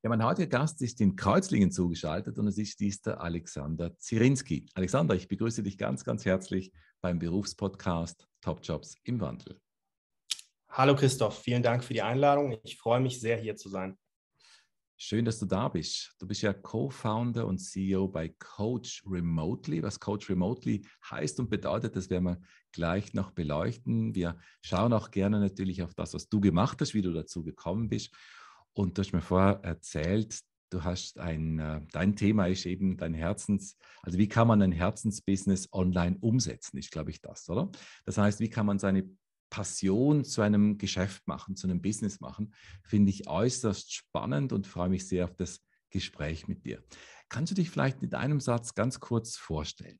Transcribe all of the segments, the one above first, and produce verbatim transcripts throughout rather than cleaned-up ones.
Ja, mein heutiger Gast ist in Kreuzlingen zugeschaltet und es ist dies der Alexander Zierinski. Alexander, ich begrüße dich ganz, ganz herzlich beim Berufspodcast Top Jobs im Wandel. Hallo Christoph, vielen Dank für die Einladung. Ich freue mich sehr, hier zu sein. Schön, dass du da bist. Du bist ja Co-Founder und C E O bei Coach Remotely. Was Coach Remotely heißt und bedeutet, das werden wir gleich noch beleuchten. Wir schauen auch gerne natürlich auf das, was du gemacht hast, wie du dazu gekommen bist. Und du hast mir vorher erzählt, du hast ein, äh, dein Thema ist eben dein Herzens, also wie kann man ein Herzensbusiness online umsetzen, ist, glaube ich, das, oder? Das heißt, wie kann man seine Passion zu einem Geschäft machen, zu einem Business machen, finde ich äußerst spannend und freue mich sehr auf das Gespräch mit dir. Kannst du dich vielleicht mit einem Satz ganz kurz vorstellen?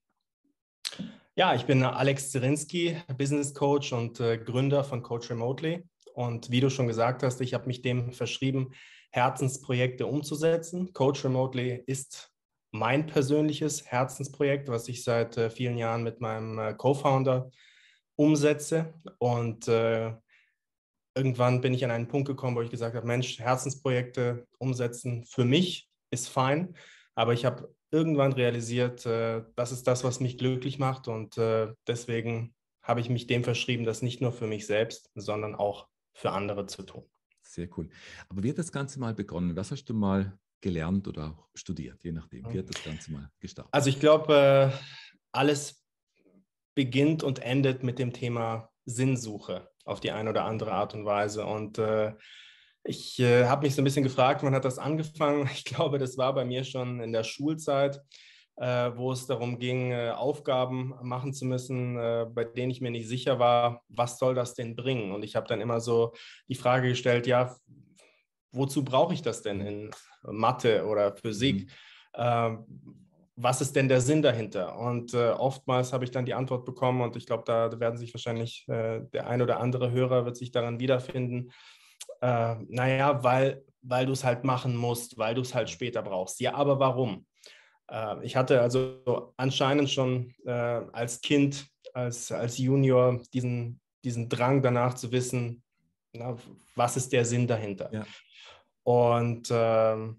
Ja, ich bin Alex Zierinski, Business Coach und äh, Gründer von Coach Remotely. Und wie du schon gesagt hast, ich habe mich dem verschrieben, Herzensprojekte umzusetzen. Coach Remotely ist mein persönliches Herzensprojekt, was ich seit äh, vielen Jahren mit meinem äh, Co-Founder umsetze. Und äh, irgendwann bin ich an einen Punkt gekommen, wo ich gesagt habe, Mensch, Herzensprojekte umsetzen für mich ist fein, aber ich habe irgendwann realisiert, äh, das ist das, was mich glücklich macht und äh, deswegen habe ich mich dem verschrieben, das nicht nur für mich selbst, sondern auch für andere zu tun. Sehr cool. Aber wie hat das Ganze mal begonnen? Was hast du mal gelernt oder auch studiert, je nachdem? Wie hat das Ganze mal gestartet? Also ich glaube, äh, alles beginnt und endet mit dem Thema Sinnsuche auf die eine oder andere Art und Weise. Und äh, ich äh, habe mich so ein bisschen gefragt, wann hat das angefangen? Ich glaube, das war bei mir schon in der Schulzeit, äh, wo es darum ging, äh, Aufgaben machen zu müssen, äh, bei denen ich mir nicht sicher war, was soll das denn bringen? Und ich habe dann immer so die Frage gestellt, ja, wozu brauche ich das denn in Mathe oder Physik? Mhm. Ähm, was ist denn der Sinn dahinter? Und äh, oftmals habe ich dann die Antwort bekommen und ich glaube, da werden sich wahrscheinlich äh, der ein oder andere Hörer wird sich daran wiederfinden. Äh, naja, weil, weil du es halt machen musst, weil du es halt später brauchst. Ja, aber warum? Äh, ich hatte also anscheinend schon äh, als Kind, als, als Junior diesen, diesen Drang danach zu wissen, na, was ist der Sinn dahinter? Ja. Und ähm,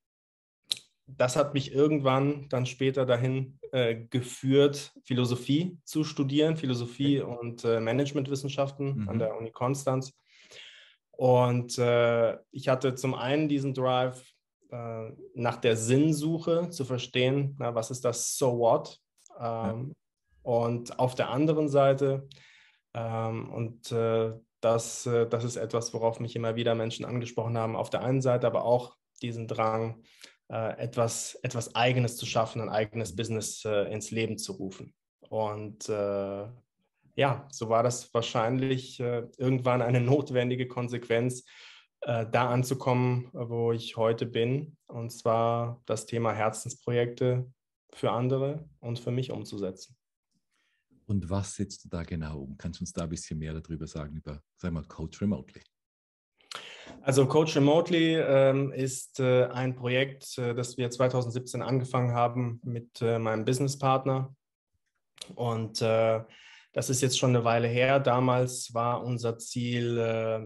das hat mich irgendwann dann später dahin äh, geführt, Philosophie zu studieren, Philosophie Okay. und äh, Managementwissenschaften an Mhm. der Uni Konstanz. Und äh, ich hatte zum einen diesen Drive äh, nach der Sinnsuche zu verstehen, na, was ist das So What? Ja. Ähm, und auf der anderen Seite, ähm, und äh, das, äh, das ist etwas, worauf mich immer wieder Menschen angesprochen haben, auf der einen Seite aber auch diesen Drang, äh, etwas, etwas Eigenes zu schaffen, ein eigenes Business äh, ins Leben zu rufen. Und äh, ja, so war das wahrscheinlich äh, irgendwann eine notwendige Konsequenz, äh, da anzukommen, wo ich heute bin. Und zwar das Thema Herzensprojekte für andere und für mich umzusetzen. Und was setzt du da genau um? Kannst du uns da ein bisschen mehr darüber sagen, über, sag mal, Coach Remotely? Also Coach Remotely ähm, ist äh, ein Projekt, äh, das wir zwanzig siebzehn angefangen haben mit äh, meinem Businesspartner. Und äh, das ist jetzt schon eine Weile her. Damals war unser Ziel, äh,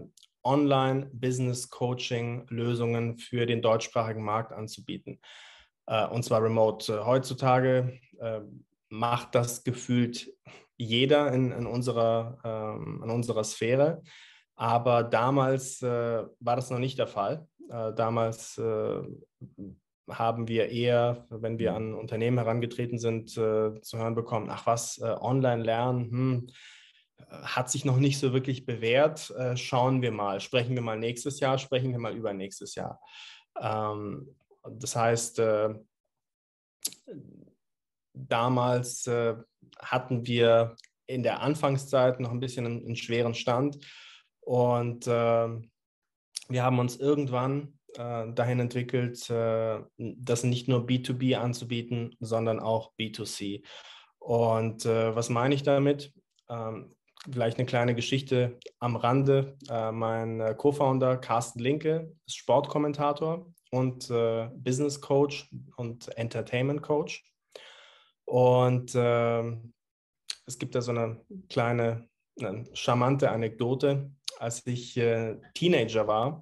Online-Business-Coaching-Lösungen für den deutschsprachigen Markt anzubieten. Äh, und zwar remote. Heutzutage äh, macht das gefühlt jeder in, in, unserer, ähm, in unserer Sphäre. Aber damals äh, war das noch nicht der Fall. Äh, damals äh, haben wir eher, wenn wir Mhm. an Unternehmen herangetreten sind, äh, zu hören bekommen, ach was, äh, online lernen, hm, hat sich noch nicht so wirklich bewährt. Äh, schauen wir mal, sprechen wir mal nächstes Jahr, sprechen wir mal über nächstes Jahr. Ähm, das heißt, äh, damals äh, hatten wir in der Anfangszeit noch ein bisschen einen, einen schweren Stand und äh, wir haben uns irgendwann äh, dahin entwickelt, äh, das nicht nur B zwei B anzubieten, sondern auch B zwei C. Und äh, was meine ich damit? Ähm, vielleicht eine kleine Geschichte am Rande. Äh, mein äh, Co-Founder Carsten Linke ist Sportkommentator und äh, Business Coach und Entertainment Coach. Und äh, es gibt da so eine kleine, eine charmante Anekdote. Als ich äh, Teenager war,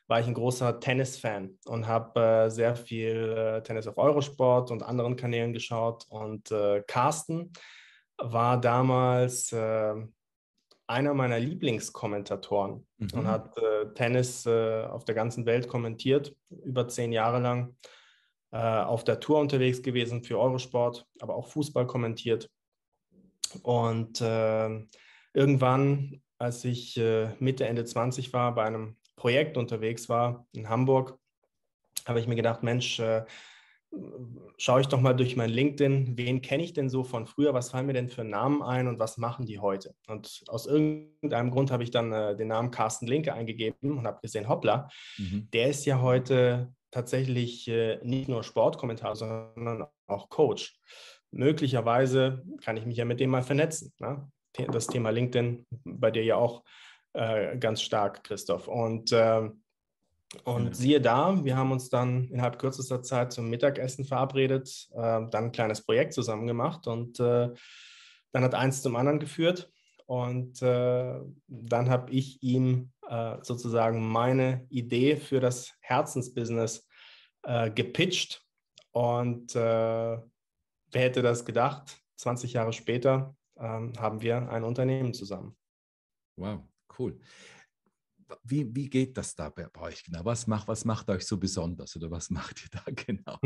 war ich ein großer Tennis-Fan und habe äh, sehr viel äh, Tennis auf Eurosport und anderen Kanälen geschaut. Und äh, Carsten war damals äh, einer meiner Lieblingskommentatoren und Mhm. hat äh, Tennis äh, auf der ganzen Welt kommentiert, über zehn Jahre lang. Äh, auf der Tour unterwegs gewesen für Eurosport, aber auch Fußball kommentiert. Und äh, irgendwann, als ich äh, Mitte, Ende zwanzig war, bei einem Projekt unterwegs war in Hamburg, habe ich mir gedacht, Mensch, äh, schaue ich doch mal durch mein LinkedIn, wen kenne ich denn so von früher, was fallen mir denn für Namen ein und was machen die heute? Und aus irgendeinem Grund habe ich dann äh, den Namen Carsten Linke eingegeben und habe gesehen, hoppla, Mhm. der ist ja heute tatsächlich äh, nicht nur Sportkommentator, sondern auch Coach. Möglicherweise kann ich mich ja mit dem mal vernetzen. Ne? Das Thema LinkedIn bei dir ja auch äh, ganz stark, Christoph. Und äh, und Genau. siehe da, wir haben uns dann innerhalb kürzester Zeit zum Mittagessen verabredet, äh, dann ein kleines Projekt zusammen gemacht und äh, dann hat eins zum anderen geführt. Und äh, dann habe ich ihm äh, sozusagen meine Idee für das Herzensbusiness äh, gepitcht. Und äh, wer hätte das gedacht? zwanzig Jahre später ähm, haben wir ein Unternehmen zusammen. Wow, cool. Wie, wie geht das da bei, bei euch genau? Was macht, was macht euch so besonders oder was macht ihr da genau?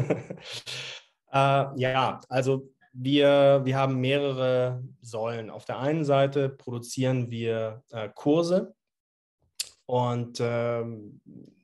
äh, ja, also wir, wir haben mehrere Säulen. Auf der einen Seite produzieren wir äh, Kurse und ähm,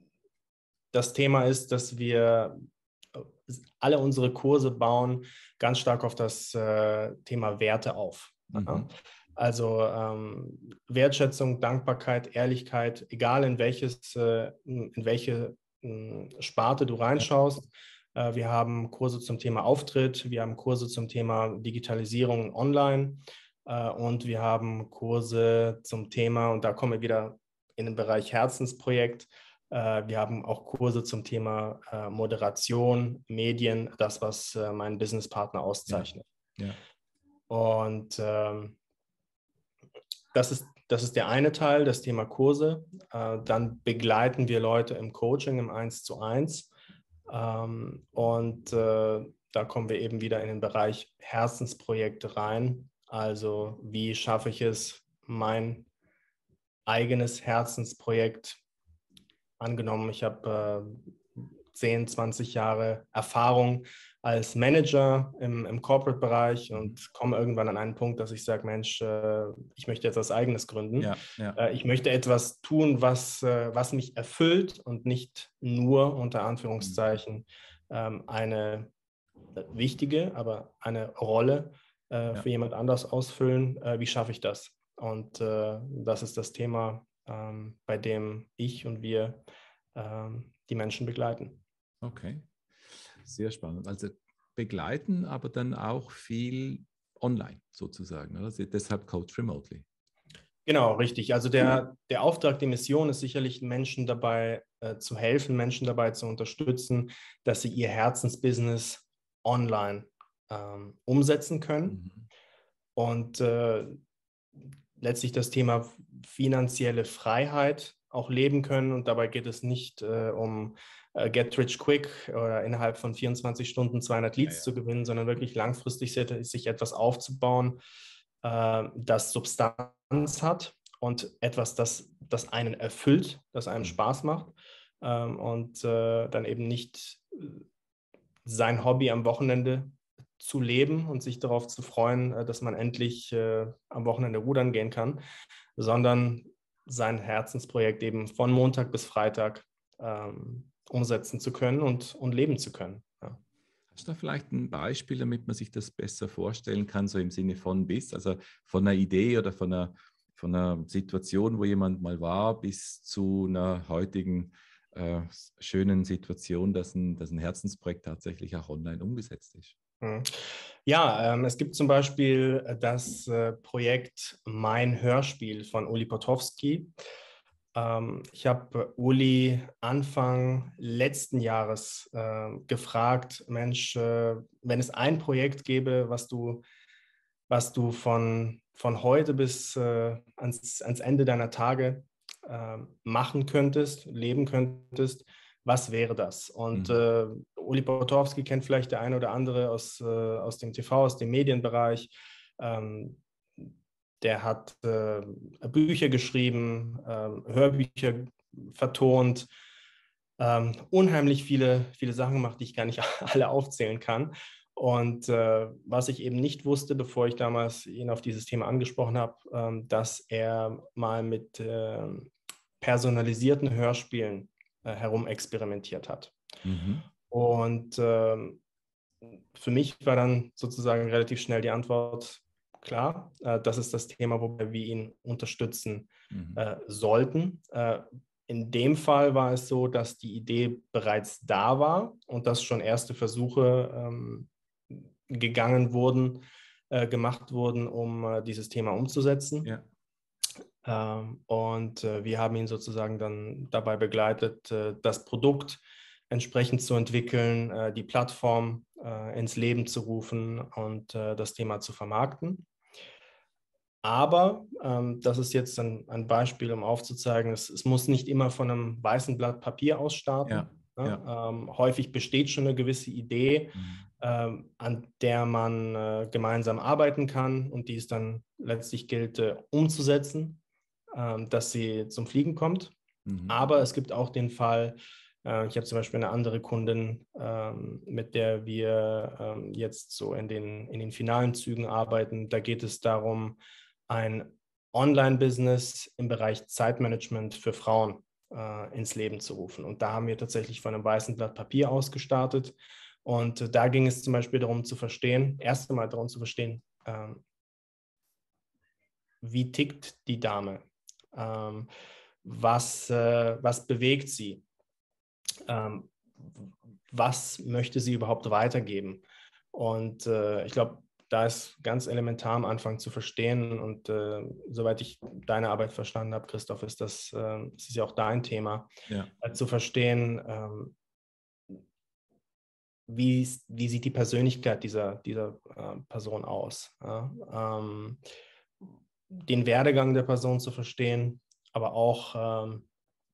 das Thema ist, dass wir äh, alle unsere Kurse bauen ganz stark auf das äh, Thema Werte auf. Ja? Mhm. Also ähm, Wertschätzung, Dankbarkeit, Ehrlichkeit, egal in welches, äh, in welche äh, Sparte du Ja, reinschaust. Äh, wir haben Kurse zum Thema Auftritt, wir haben Kurse zum Thema Digitalisierung online äh, und wir haben Kurse zum Thema, und da kommen wir wieder in den Bereich Herzensprojekt. Äh, wir haben auch Kurse zum Thema äh, Moderation, Medien, das, was äh, meinen Businesspartner ja, auszeichnet. ja. Und ähm, das ist, das ist der eine Teil, das Thema Kurse. Äh, dann begleiten wir Leute im Coaching im eins zu eins. Ähm, und äh, da kommen wir eben wieder in den Bereich Herzensprojekte rein. Also wie schaffe ich es, mein eigenes Herzensprojekt angenommen, ich habe äh, zehn, zwanzig Jahre Erfahrung als Manager im, im Corporate-Bereich Mhm. und komme irgendwann an einen Punkt, dass ich sage, Mensch, äh, ich möchte jetzt was Eigenes gründen. Ja, ja. Äh, ich möchte etwas tun, was, äh, was mich erfüllt und nicht nur unter Mhm. Anführungszeichen ähm, eine wichtige, aber eine Rolle äh, Ja, für jemand anders ausfüllen. Äh, wie schaffe ich das? Und äh, das ist das Thema, ähm, bei dem ich und wir ähm, die Menschen begleiten. okay. Sehr spannend. Also begleiten, aber dann auch viel online sozusagen. Oder? Also deshalb Coach Remotely. Genau, richtig. Also der, der Auftrag, die Mission ist sicherlich, Menschen dabei äh, zu helfen, Menschen dabei zu unterstützen, dass sie ihr Herzensbusiness online ähm, umsetzen können. Mhm. Und äh, letztlich das Thema finanzielle Freiheit auch leben können. Und dabei geht es nicht äh, um äh, Get Rich Quick oder innerhalb von vierundzwanzig Stunden zweihundert Ja, Leads ja. zu gewinnen, sondern wirklich langfristig sich etwas aufzubauen, äh, das Substanz hat und etwas, das, das einen erfüllt, das einem Mhm. Spaß macht ähm, und äh, dann eben nicht sein Hobby am Wochenende zu leben und sich darauf zu freuen, äh, dass man endlich äh, am Wochenende rudern gehen kann, sondern sein Herzensprojekt eben von Montag bis Freitag ähm, umsetzen zu können und, und leben zu können. Ja. Hast du da vielleicht ein Beispiel, damit man sich das besser vorstellen kann, so im Sinne von bis, also von einer Idee oder von einer, von einer Situation, wo jemand mal war, bis zu einer heutigen äh, schönen Situation, dass ein, dass ein Herzensprojekt tatsächlich auch online umgesetzt ist? Mhm. Ja, ähm, es gibt zum Beispiel äh, das äh, Projekt Mein Hörspiel von Uli Potowski. Ähm, ich habe Uli Anfang letzten Jahres äh, gefragt, Mensch, äh, wenn es ein Projekt gäbe, was du, was du von, von heute bis äh, ans, ans Ende deiner Tage äh, machen könntest, leben könntest, was wäre das? Und Mhm. äh, Uli Potowski kennt vielleicht der eine oder andere aus, äh, aus dem T V, aus dem Medienbereich. Ähm, der hat äh, Bücher geschrieben, äh, Hörbücher vertont, ähm, unheimlich viele, viele Sachen gemacht, die ich gar nicht alle aufzählen kann. Und äh, was ich eben nicht wusste, bevor ich damals ihn auf dieses Thema angesprochen habe, ähm, dass er mal mit äh, personalisierten Hörspielen äh, herumexperimentiert hat. Mhm. Und ähm, für mich war dann sozusagen relativ schnell die Antwort klar. Äh, das ist das Thema, wobei wir ihn unterstützen Mhm. äh, sollten. Äh, in dem Fall war es so, dass die Idee bereits da war und dass schon erste Versuche ähm, gegangen wurden, äh, gemacht wurden, um äh, dieses Thema umzusetzen. Ja. Ähm, und äh, wir haben ihn sozusagen dann dabei begleitet, äh, das Produkt entsprechend zu entwickeln, äh, die Plattform äh, ins Leben zu rufen und äh, das Thema zu vermarkten. Aber ähm, das ist jetzt ein, ein Beispiel, um aufzuzeigen, es, es muss nicht immer von einem weißen Blatt Papier aus Ja. starten. Ne? Ja. Ähm, häufig besteht schon eine gewisse Idee, Mhm. ähm, an der man äh, gemeinsam arbeiten kann und die es dann letztlich gilt, äh, umzusetzen, ähm, dass sie zum Fliegen kommt. Mhm. Aber es gibt auch den Fall, äh, ich habe zum Beispiel eine andere Kundin, ähm, mit der wir ähm, jetzt so in den, in den finalen Zügen arbeiten. Da geht es darum, ein Online-Business im Bereich Zeitmanagement für Frauen äh, ins Leben zu rufen. Und da haben wir tatsächlich von einem weißen Blatt Papier aus gestartet. Und äh, da ging es zum Beispiel darum zu verstehen, erst einmal darum zu verstehen, ähm, wie tickt die Dame? Ähm, was, äh, was bewegt sie? Ähm, was möchte sie überhaupt weitergeben? Und äh, ich glaube, da ist ganz elementar am Anfang zu verstehen. Und äh, soweit ich deine Arbeit verstanden habe, Christoph, ist das, äh, das ist ja auch dein Thema, Ja. äh, zu verstehen, ähm, wie, wie sieht die Persönlichkeit dieser, dieser äh, Person aus? Ja? Ähm, den Werdegang der Person zu verstehen, aber auch, ähm,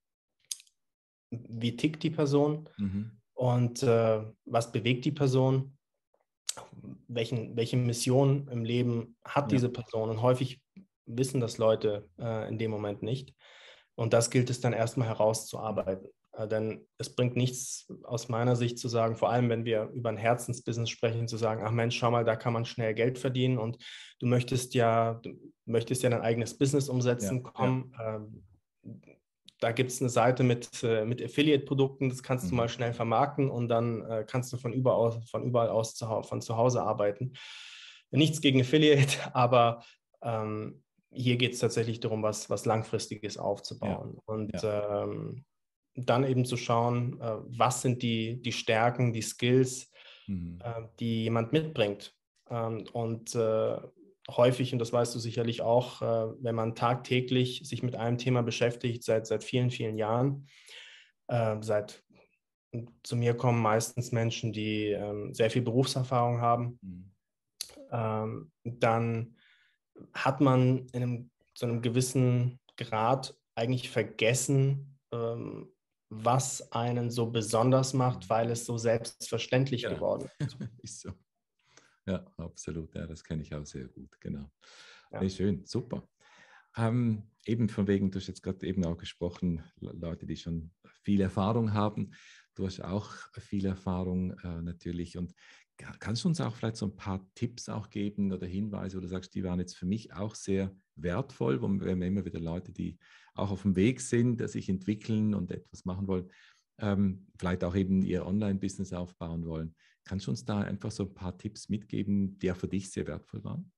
wie tickt die Person Mhm. und äh, was bewegt die Person, welchen, welche Mission im Leben hat Ja. diese Person. Und häufig wissen das Leute äh, in dem Moment nicht. Und das gilt es dann erstmal herauszuarbeiten. Äh, denn es bringt nichts aus meiner Sicht zu sagen, vor allem wenn wir über ein Herzensbusiness sprechen, zu sagen, ach Mensch, schau mal, da kann man schnell Geld verdienen und du möchtest ja, du möchtest ja dein eigenes Business Ja. umsetzen, Ja. komm, ähm, da gibt es eine Seite mit, äh, mit Affiliate-Produkten, das kannst du mal Mhm. schnell vermarkten und dann äh, kannst du von überall, von überall aus zu, von zu Hause arbeiten. Nichts gegen Affiliate, aber ähm, hier geht es tatsächlich darum, was, was Langfristiges Ja. aufzubauen. Und Ja. ähm, dann eben zu schauen, äh, was sind die, die Stärken, die Skills, Mhm. äh, die jemand mitbringt. Ähm, und äh, häufig, und das weißt du sicherlich auch, äh, wenn man tagtäglich sich mit einem Thema beschäftigt, seit, seit vielen, vielen Jahren, äh, seit zu mir kommen meistens Menschen, die ähm, sehr viel Berufserfahrung haben, Mhm. ähm, dann hat man in einem, zu einem gewissen Grad eigentlich vergessen, ähm, was einen so besonders macht, weil es so selbstverständlich Genau. geworden ist. Ist so. Ja, absolut. Ja, das kenne ich auch sehr gut. Genau. Nee, Ja. schön, super. Ähm, eben von wegen, du hast jetzt gerade eben auch gesprochen, Le- Leute, die schon viel Erfahrung haben. Du hast auch viel Erfahrung äh, natürlich. Und ka- kannst du uns auch vielleicht so ein paar Tipps auch geben oder Hinweise, wo du sagst, die waren jetzt für mich auch sehr wertvoll, wo wir haben immer wieder Leute, die auch auf dem Weg sind, dass sich entwickeln und etwas machen wollen, ähm, vielleicht auch eben ihr Online-Business aufbauen wollen. Kannst du uns da einfach so ein paar Tipps mitgeben, die auch für dich sehr wertvoll waren?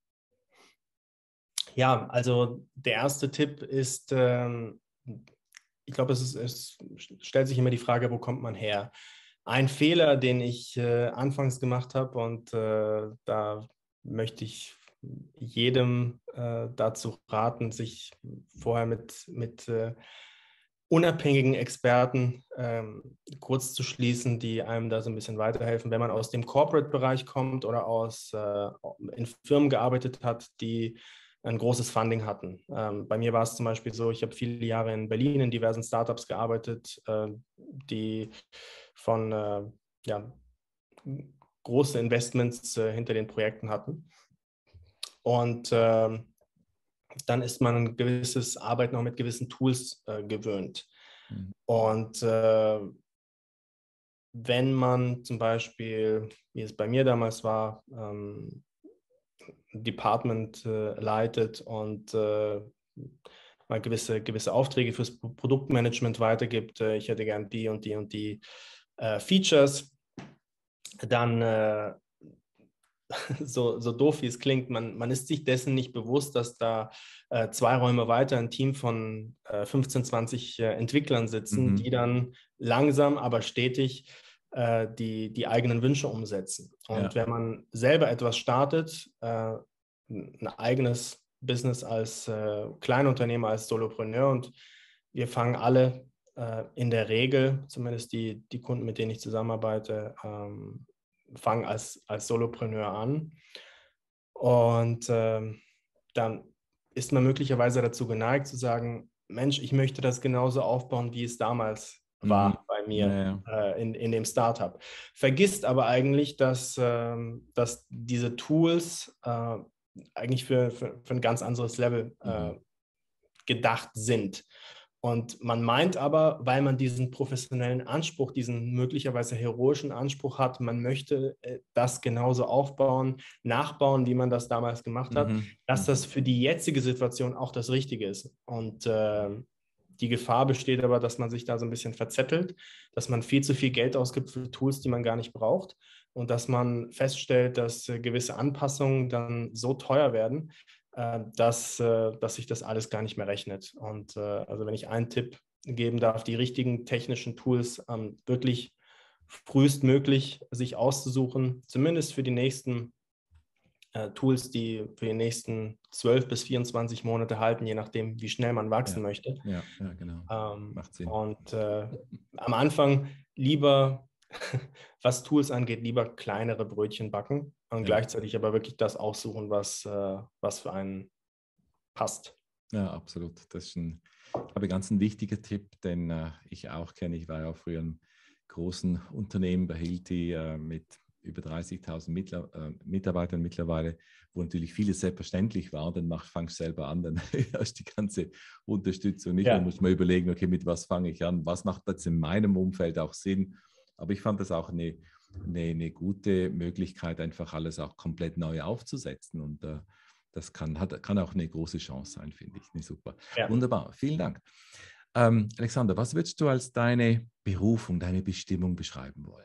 Ja, also der erste Tipp ist, ähm, ich glaube, es, ist, es stellt sich immer die Frage, wo kommt man her? Ein Fehler, den ich äh, anfangs gemacht habe und äh, da möchte ich jedem äh, dazu raten, sich vorher mit, mit äh, unabhängigen Experten ähm, kurz zu schließen, die einem da so ein bisschen weiterhelfen. Wenn man aus dem Corporate-Bereich kommt oder aus, äh, in Firmen gearbeitet hat, die ein großes Funding hatten. Ähm, bei mir war es zum Beispiel so, ich habe viele Jahre in Berlin in diversen Startups gearbeitet, äh, die von äh, ja, große Investments äh, hinter den Projekten hatten. Und äh, dann ist man ein gewisses Arbeiten auch mit gewissen Tools äh, gewöhnt. Mhm. Und äh, wenn man zum Beispiel, wie es bei mir damals war, ähm, ein Department äh, leitet und äh, mal gewisse, gewisse Aufträge fürs Produktmanagement weitergibt, äh, ich hätte gern die und die und die äh, Features, dann äh, so, so doof wie es klingt, man, man ist sich dessen nicht bewusst, dass da äh, zwei Räume weiter ein Team von äh, fünfzehn, zwanzig äh, Entwicklern sitzen, Mhm. die dann langsam, aber stetig äh, die, die eigenen Wünsche umsetzen. Und Ja. wenn man selber etwas startet, äh, ein eigenes Business als äh, Kleinunternehmer, als Solopreneur, und wir fangen alle äh, in der Regel, zumindest die, die Kunden, mit denen ich zusammenarbeite, ähm, fangen als, als Solopreneur an. Und ähm, dann ist man möglicherweise dazu geneigt zu sagen, Mensch, ich möchte das genauso aufbauen, wie es damals Mhm. war bei mir Ja, äh, in, in dem Startup. Vergisst aber eigentlich, dass, ähm, dass diese Tools äh, eigentlich für, für, für ein ganz anderes Level äh, mhm. gedacht sind. Und man meint aber, weil man diesen professionellen Anspruch, diesen möglicherweise heroischen Anspruch hat, man möchte äh, das genauso aufbauen, nachbauen, wie man das damals gemacht hat, Mhm. dass Mhm. das für die jetzige Situation auch das Richtige ist. Und äh, die Gefahr besteht aber, dass man sich da so ein bisschen verzettelt, dass man viel zu viel Geld ausgibt für Tools, die man gar nicht braucht, und dass man feststellt, dass äh, gewisse Anpassungen dann so teuer werden, dass, dass sich das alles gar nicht mehr rechnet. Und also wenn ich einen Tipp geben darf, die richtigen technischen Tools ähm, wirklich frühestmöglich sich auszusuchen, zumindest für die nächsten äh, Tools, die für die nächsten zwölf bis vierundzwanzig Monate halten, je nachdem, wie schnell man wachsen Ja. möchte. Ja, ja, genau. Ähm, Macht Sinn. und äh, am Anfang lieber, was Tools angeht, lieber kleinere Brötchen backen und Ja. gleichzeitig aber wirklich das aussuchen, was, äh, was für einen passt. Ja, absolut. Das ist ein, glaube ich, ganz ein wichtiger Tipp, den äh, ich auch kenne. Ich war ja auch früher im großen Unternehmen bei Hilti äh, mit über dreißigtausend Mitla äh, Mitarbeitern mittlerweile, wo natürlich vieles selbstverständlich war. Dann mach, fangst du selber an, dann hast du die ganze Unterstützung nicht mehr. Ja. Muss man überlegen, okay, mit was fange ich an? Was macht jetzt in meinem Umfeld auch Sinn? Aber ich fand das auch eine, eine, eine gute Möglichkeit, einfach alles auch komplett neu aufzusetzen. Und äh, das kann, hat, kann auch eine große Chance sein, finde ich. Nee, super. Ja. Wunderbar. Vielen Dank. Ähm, Alexander, was würdest du als deine Berufung, deine Bestimmung beschreiben wollen?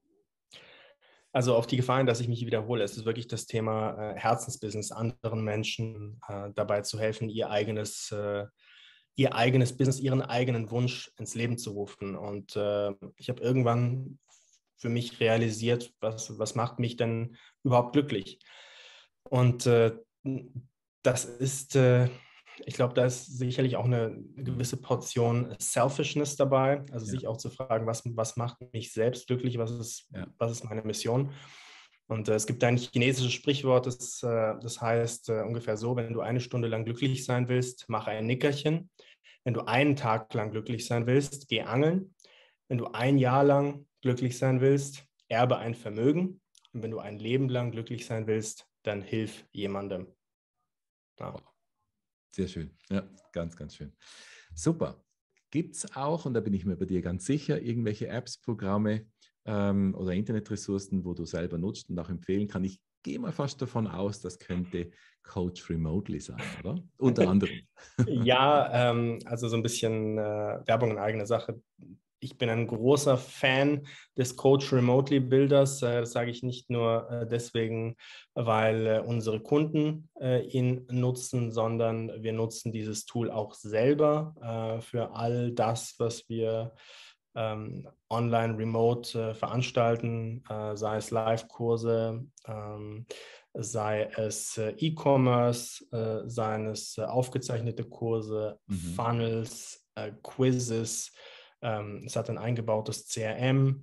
Also auf die Gefahr hin, dass ich mich wiederhole, es ist wirklich das Thema äh, Herzensbusiness, anderen Menschen äh, dabei zu helfen, ihr eigenes, äh, ihr eigenes Business, ihren eigenen Wunsch ins Leben zu rufen. Und äh, ich habe irgendwann für mich realisiert, was, was macht mich denn überhaupt glücklich? Und äh, das ist, äh, ich glaube, da ist sicherlich auch eine gewisse Portion Selfishness dabei, also Ja, sich auch zu fragen, was, was macht mich selbst glücklich, was ist, ja. was ist meine Mission? Und äh, es gibt ein chinesisches Sprichwort, das, äh, das heißt äh, ungefähr so: Wenn du eine Stunde lang glücklich sein willst, mach ein Nickerchen. Wenn du einen Tag lang glücklich sein willst, geh angeln. Wenn du ein Jahr lang glücklich sein willst, erbe ein Vermögen. Und wenn du ein Leben lang glücklich sein willst, dann hilf jemandem. Ja. Wow. Sehr schön. Ja, ganz, ganz schön. Super. Gibt es auch, und da bin ich mir bei dir ganz sicher, irgendwelche Apps, Programme ähm, oder Internetressourcen, wo du selber nutzt und auch empfehlen kann? Ich gehe mal fast davon aus, das könnte Coach Remotely sein, oder? Unter anderem. Ja, ähm, also so ein bisschen äh, Werbung in eigener Sache. Ich bin ein großer Fan des Coach Remotely Builders. Äh, das sage ich nicht nur äh, deswegen, weil äh, unsere Kunden äh, ihn nutzen, sondern wir nutzen dieses Tool auch selber äh, für all das, was wir ähm, online, remote äh, veranstalten, äh, sei es Live-Kurse, ähm, sei es äh, E-Commerce, äh, seien es äh, aufgezeichnete Kurse, Mhm. Funnels, äh, Quizzes. Ähm, es hat ein eingebautes C R M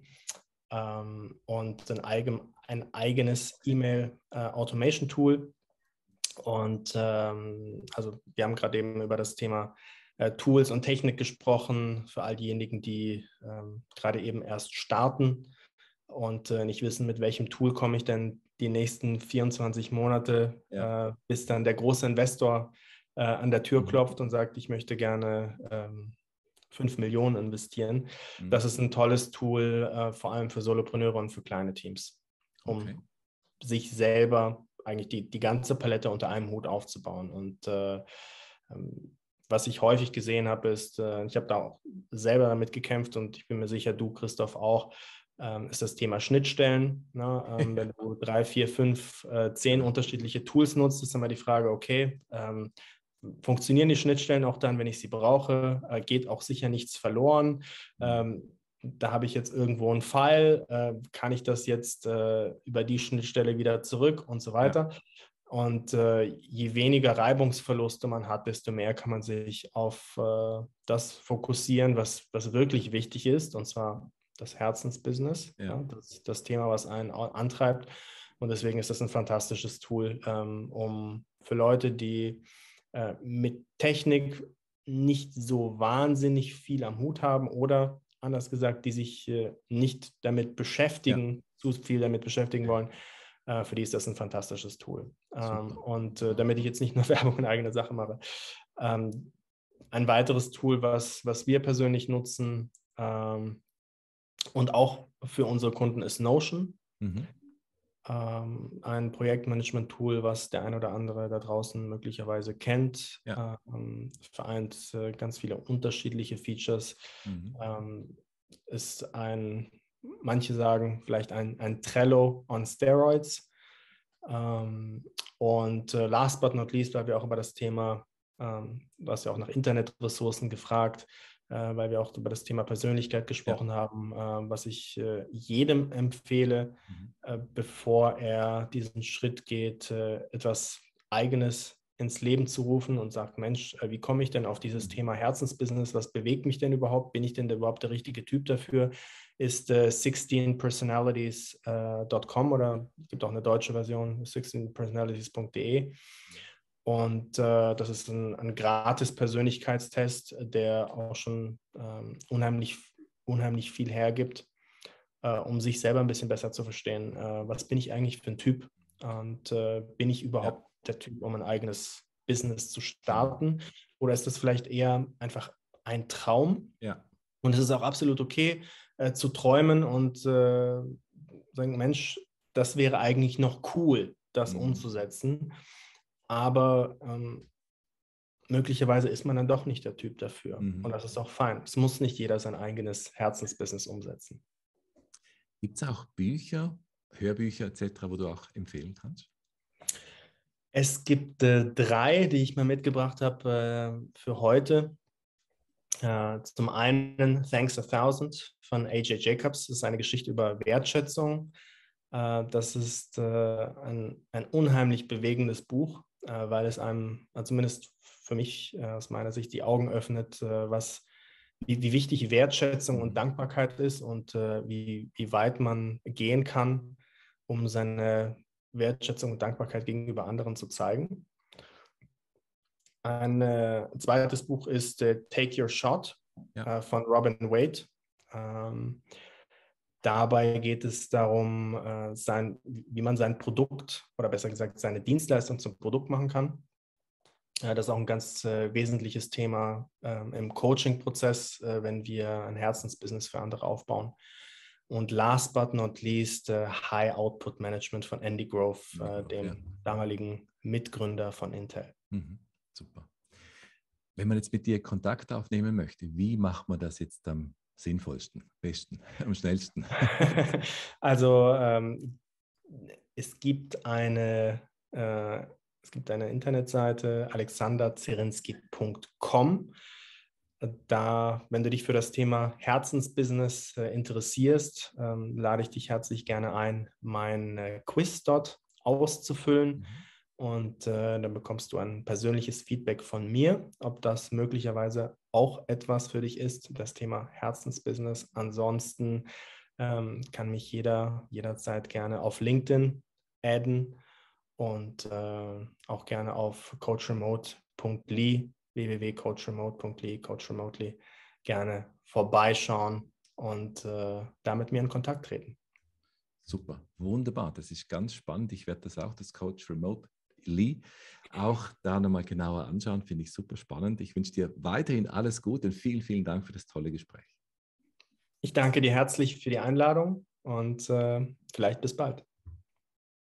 ähm, und ein, eigen, ein eigenes E-Mail-Automation-Tool. Und ähm, also wir haben gerade eben über das Thema äh, Tools und Technik gesprochen, für all diejenigen, die ähm, gerade eben erst starten und äh, nicht wissen, mit welchem Tool komme ich denn die nächsten vierundzwanzig Monate, Ja. äh, bis dann der große Investor äh, an der Tür Mhm. klopft und sagt, ich möchte gerne ähm, fünf Millionen investieren. Mhm. Das ist ein tolles Tool, äh, vor allem für Solopreneure und für kleine Teams, um Okay. sich selber eigentlich die, die ganze Palette unter einem Hut aufzubauen. Und äh, ähm, was ich häufig gesehen habe, ist, äh, ich habe da auch selber damit gekämpft und ich bin mir sicher, du, Christoph, auch, ähm, ist das Thema Schnittstellen. Ne? Ähm, wenn du drei, vier, fünf, äh, zehn Genau. unterschiedliche Tools nutzt, ist immer die Frage, okay, ähm, funktionieren die Schnittstellen auch dann, wenn ich sie brauche? Äh, geht auch sicher nichts verloren? Mhm. Ähm, da habe ich jetzt irgendwo einen File, äh, kann ich das jetzt äh, über die Schnittstelle wieder zurück und so weiter. Ja. Und äh, je weniger Reibungsverluste man hat, desto mehr kann man sich auf äh, das fokussieren, was, was wirklich wichtig ist, und zwar das Herzensbusiness, Ja. ja, das, das Thema, was einen antreibt. Und deswegen ist das ein fantastisches Tool, ähm, um für Leute, die äh, mit Technik nicht so wahnsinnig viel am Hut haben oder anders gesagt, die sich äh, nicht damit beschäftigen, ja. zu viel damit beschäftigen okay. wollen, äh, für die ist das ein fantastisches Tool. Ähm, und äh, damit ich jetzt nicht nur Werbung in eigener Sache mache, ähm, ein weiteres Tool, was, was wir persönlich nutzen ähm, und auch für unsere Kunden ist Notion. Mhm. Ähm, ein Projektmanagement-Tool, was der ein oder andere da draußen möglicherweise kennt, ja. ähm, vereint äh, ganz viele unterschiedliche Features. Mhm. Ähm, ist ein, manche sagen vielleicht ein, ein Trello on Steroids. Ähm, und äh, last but not least, weil wir auch über das Thema, ähm, du hast ja auch nach Internetressourcen gefragt, äh, weil wir auch über das Thema Persönlichkeit gesprochen ja. haben, äh, was ich äh, jedem empfehle, mhm. äh, bevor er diesen Schritt geht, äh, etwas Eigenes ins Leben zu rufen und sagt, Mensch, äh, wie komme ich denn auf dieses mhm. Thema Herzensbusiness? Was bewegt mich denn überhaupt? Bin ich denn überhaupt der richtige Typ dafür? Ist äh, sixteen personalities dot com oder es gibt auch eine deutsche Version, sixteen personalities dot de. Und äh, das ist ein, ein gratis Persönlichkeitstest, der auch schon ähm, unheimlich, unheimlich viel hergibt, äh, um sich selber ein bisschen besser zu verstehen. Äh, was bin ich eigentlich für ein Typ? Und äh, bin ich überhaupt ja. der Typ, um ein eigenes Business zu starten? Oder ist das vielleicht eher einfach ein Traum? Ja. Und es ist auch absolut okay, äh, zu träumen und äh, sagen, Mensch, das wäre eigentlich noch cool, das mhm. umzusetzen. Aber ähm, möglicherweise ist man dann doch nicht der Typ dafür. Mhm. Und das ist auch fein. Es muss nicht jeder sein eigenes Herzensbusiness umsetzen. Gibt es auch Bücher, Hörbücher et cetera, wo du auch empfehlen kannst? Es gibt äh, drei, die ich mal mitgebracht habe äh, für heute. Uh, zum einen Thanks a Thousand von A J Jacobs. Das ist eine Geschichte über Wertschätzung. Uh, das ist uh, ein, ein unheimlich bewegendes Buch, uh, weil es einem, also zumindest für mich aus meiner Sicht, die Augen öffnet, was, wie, wie wichtig Wertschätzung und Dankbarkeit ist und wie, wie weit man gehen kann, um seine Wertschätzung und Dankbarkeit gegenüber anderen zu zeigen. Ein äh, zweites Buch ist äh, Take Your Shot ja. äh, von Robin Wade. Ähm, dabei geht es darum, äh, sein, wie man sein Produkt oder besser gesagt seine Dienstleistung zum Produkt machen kann. Äh, das ist auch ein ganz äh, wesentliches Thema äh, im Coaching-Prozess, äh, wenn wir ein Herzensbusiness für andere aufbauen. Und last but not least, äh, High Output Management von Andy Grove, äh, dem ja. damaligen Mitgründer von Intel. Mhm. Super. Wenn man jetzt mit dir Kontakt aufnehmen möchte, wie macht man das jetzt am sinnvollsten, besten, am schnellsten? Also ähm, es gibt eine, äh, es gibt eine Internetseite alexander zirinsky punkt com. Da, wenn du dich für das Thema Herzensbusiness äh, interessierst, ähm, lade ich dich herzlich gerne ein, mein äh, Quiz dort auszufüllen. Mhm. Und äh, dann bekommst du ein persönliches Feedback von mir, ob das möglicherweise auch etwas für dich ist, das Thema Herzensbusiness. Ansonsten ähm, kann mich jeder jederzeit gerne auf LinkedIn adden und äh, auch gerne auf coachremote punkt l y, w w w punkt coachremote punkt l y, Coach Remotely, gerne vorbeischauen und äh, da mit mir in Kontakt treten. Super, wunderbar. Das ist ganz spannend. Ich werde das auch, das Coach Remotely, auch da nochmal genauer anschauen. Finde ich super spannend. Ich wünsche dir weiterhin alles Gute und vielen, vielen Dank für das tolle Gespräch. Ich danke dir herzlich für die Einladung und äh, vielleicht bis bald.